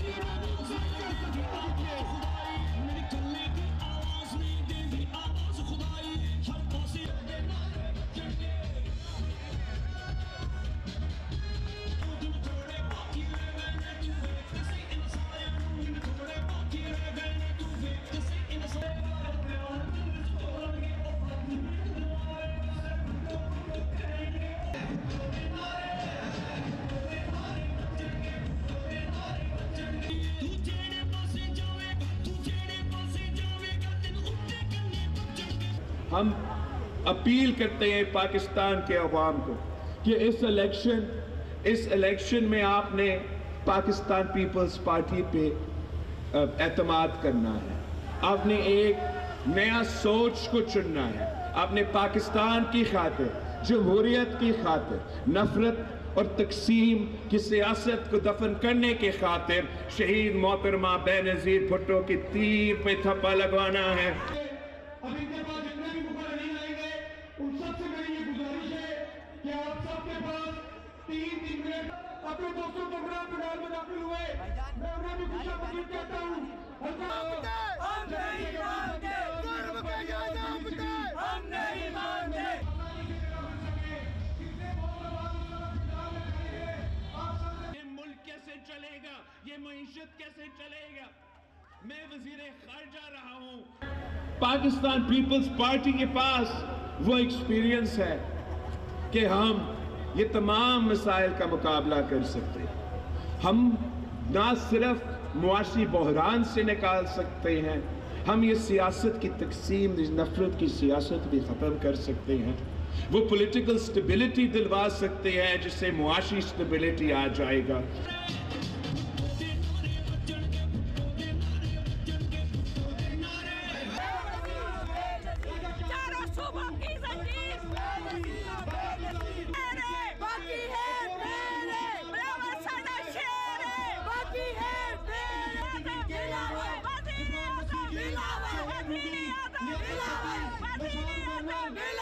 हम अपील करते हैं पाकिस्तान के अवाम को कि इस इलेक्शन में आपने पाकिस्तान पीपल्स पार्टी पे एतमाद करना है। आपने एक नया सोच को चुनना है। आपने पाकिस्तान की खातिर, जमहूरियत की खातिर, नफरत और तकसीम की सियासत को दफन करने के खातिर शहीद मोहतरमा बेनज़ीर भुट्टो की तीर पे थप्पा लगवाना है। उन सबसे मेरी ये गुजारिश है कि आप सबके पास 3 मिनट अपने दोस्तों के पंडाल में दाखिल हुए, मैं उन्हें भी खुशामदीद कहता हूँ। हम नहीं मानते, हम नहीं मानते। ये मुल्क कैसे चलेगा, ये मईशत कैसे चलेगा? मैं वजीर खारजा रहा हूं। पाकिस्तान पीपल्स पार्टी के पास वो एक्सपीरियंस है कि हम ये तमाम मसाइल का मुकाबला कर सकते हैं। हम ना सिर्फ मुआशी बहरान से निकाल सकते हैं, हम ये सियासत की तकसीम, नफरत की सियासत भी ख़त्म कर सकते हैं। वो पॉलिटिकल स्टेबिलिटी दिलवा सकते हैं जिससे मुआशी स्टेबिलिटी आ जाएगा। Bila